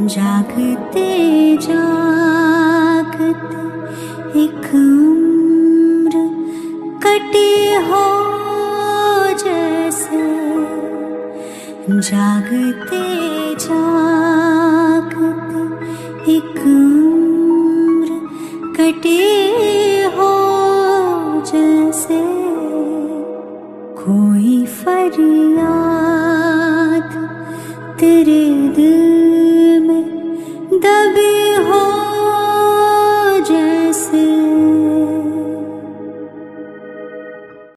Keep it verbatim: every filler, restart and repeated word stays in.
जागते जागते एक उम्र कटी हो जैसे, जागते जागते एक उम्र कटी हो जैसे, कोई फरियाद